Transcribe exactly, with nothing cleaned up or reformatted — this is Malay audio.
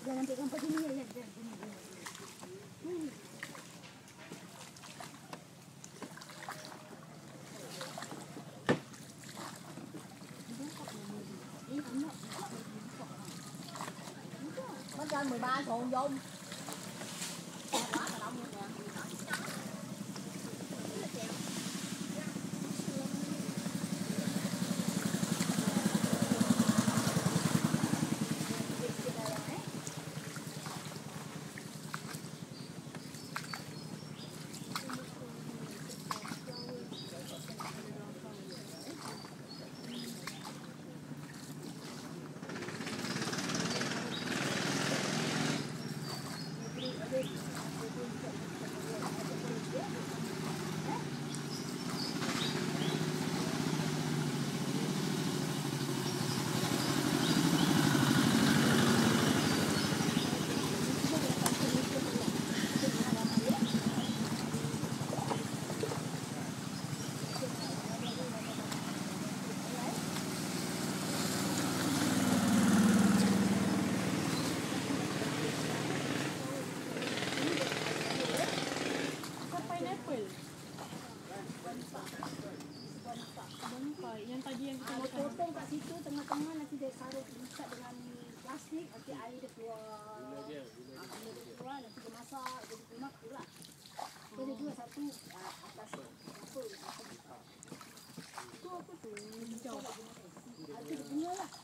Jangan pegang pada ni ya. Hmm. Nó trên mười ba xuồng vô. Quá là đông luôn nè. Yang tadi yang kita makan. Potong kat situ tengah-tengah nanti dia taruh ikat dengan plastik, nanti air dia keluar. Gula dia, gula dia keluar, nanti dia masak, jadi kumat pula. Jadi dua satu atas apa? Itu apa tu? Hijau. Itu dia punya lah.